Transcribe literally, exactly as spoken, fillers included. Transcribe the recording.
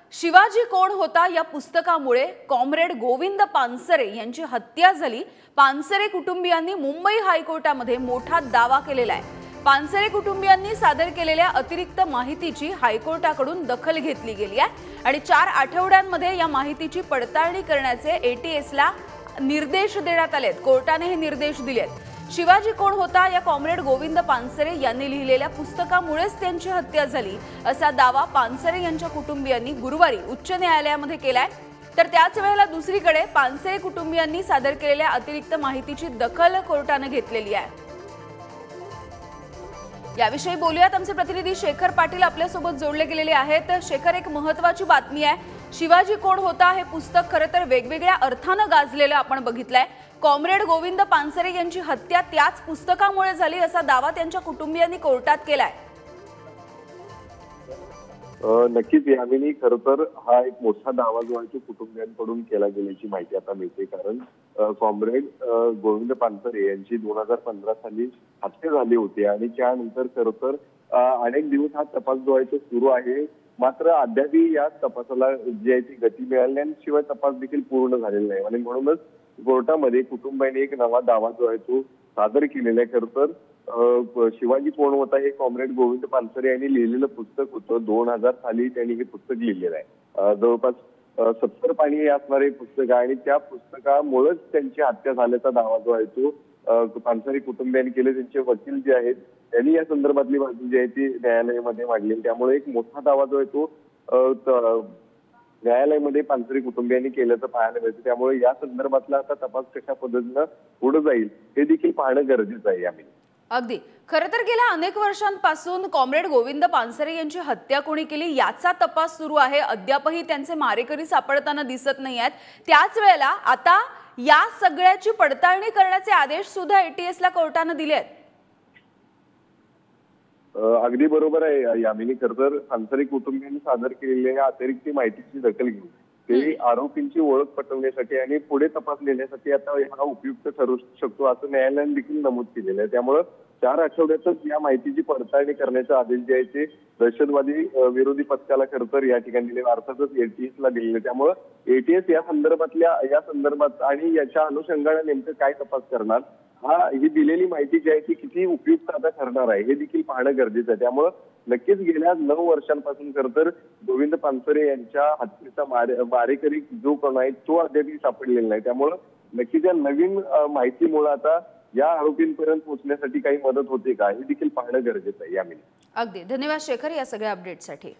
शिवाजी कोण होता या पुस्तकामुळे कॉम्रेड गोविंद पानसरे यांची हत्या झाली। पानसरे कुटुंबियांनी मुंबई हायकोर्टामध्ये मोठा दावा केलेला आहे। पानसरे कुटुंबियांनी सादर केलेल्या अतिरिक्त माहितीची हायकोर्टाकडून दखल घेतली गेली आहे आणि चार आठवड्यांमध्ये या माहितीची पडताळणी करण्याचे एटीएसला निर्देश देण्यात आलेत। कोर्टाने हे निर्देश दिलेत। शिवाजी कोण होता या कॉम्रेड गोविंद पानसरे यांनी लिहिलेल्या पुस्तकामुळेच त्यांची हत्या झाली असा दावा पानसरे यांच्या कुटुंबियांनी गुरुवारी उच्च न्यायालयामध्ये केलाय। तर त्याच वेळेला दुसरीकडे पानसरे कुटुंबियांनी सादर केलेल्या अतिरिक्त माहितीची दखल कोर्टाने घेतलेली आहे। याविषयी बोलूयात। आमचे प्रतिनिधी शेखर पाटील आपल्या सोबत जोडले गेलेले आहेत। शेखर, एक महत्त्वाची बातमी आहे। शिवाजी कोण होता हे पुस्तक खरं तर वेगवेगळ्या अर्थाने गाजलेलं आपण बघितलंय। कॉम्रेड गोविंद पानसरे यांची हत्या त्याच पुस्तकामुळे झाली असा दावा त्यांच्या कुटुंबियांनी कोर्टात केलाय। नक्कीच यामिनी, खरं तर हा एक मोठा दावा जो आहे तो कुटुंबियांकडून केला गेल्याची माहिती आता मिळते। कारण कॉम्रेड गोविंद पानसरे यांची दोन हजार पंधरा साली हत्या झाली होती आणि त्यानंतर खरं तर अनेक दिवस हा तपास जो आहे तो सुरू आहे। मात्र अद्यापही या तपासाला जी आहे ती गती मिळाली नाही, शिवाय तपास देखील पूर्ण झालेला नाही आणि म्हणूनच कोर्टामध्ये कुटुंबाने एक नवा दावा जो आहे तो सादर केलेला आहे। खरं तर शिवाजी कोण होता हे कॉम्रेड गोविंद पानसरे यांनी लिहिलेलं पुस्तक होतं। दोन हजार साली त्यांनी हे पुस्तक लिहिलेलं आहे। जवळपास सत्तर पाणी असणारे पुस्तक आहे आणि त्या पुस्तकामुळेच त्यांची हत्या झाल्याचा दावा जो आहे तो पानसरे कुटुंबियांनी केले। त्यांचे वकील जे आहेत त्यांनी या संदर्भातली बाजू जी आहे ती न्यायालयामध्ये मांडली। त्यामुळे एक मोठा दावा जो आहे तो न्यायालयामध्ये पानसरे कुटुंबियांनी केल्याचं पाहायला मिळतं। त्यामुळे या संदर्भातला आता तपास कशा पद्धतीनं पुढे जाईल हे देखील पाहणं गरजेचं आहे। यामध्ये अगदी खरं तर गेल्या अनेक वर्षांपासून कॉम्रेड गोविंद पानसरे यांची हत्या कोणी केली याचा तपास सुरू आहे। अद्यापही त्यांचे मारेकरी सापडताना दिसत नाही आहेत। त्याच वेळेला आता या सगळ्याची पडताळणी करण्याचे आदेश सुद्धा एटीएसला कोर्टाने दिले आहेत। अगदी बरोबर आहे यामिनी, खरं तर पानसरे कुटुंबियांनी सादर केलेल्या अतिरिक्त माहितीची दखल घेऊन ते आरोपींची ओळख पटवण्यासाठी आणि पुढे तपास नेण्यासाठी आता हा उपयुक्त ठरू शकतो असं न्यायालयाने देखील नमूद केलेलं आहे। त्यामुळे चार आठवड्यातच या माहितीची पडताळणी करण्याचे आदेश जे आहे ते दहशतवादी विरोधी पथकाला खरं तर या ठिकाणी दिले, अर्थातच एटीएसला दिलेले। त्यामुळे एटीएस या संदर्भातल्या या संदर्भात आणि याच्या अनुषंगाने नेमकं काय तपास करणार, हा ही दिलेली माहिती जी आहे ती किती उपयुक्त आता ठरणार आहे हे देखील पाहणं गरजेचं आहे। त्यामुळे नक्कीच गेल्या नऊ वर्षांपासून खरं तर गोविंद पानसरे यांच्या हत्येचा मारे मारेकरी जो कोण आहे तो अद्याप सापडलेला नाही। त्यामुळे नक्कीच या नवीन माहितीमुळे आता या आरोपींपर्यंत पोहोचण्यासाठी काही मदत होते का हे देखील पाहणं गरजेचं आहे। यामिनी अगदी धन्यवाद शेखर या सगळ्या अपडेटसाठी।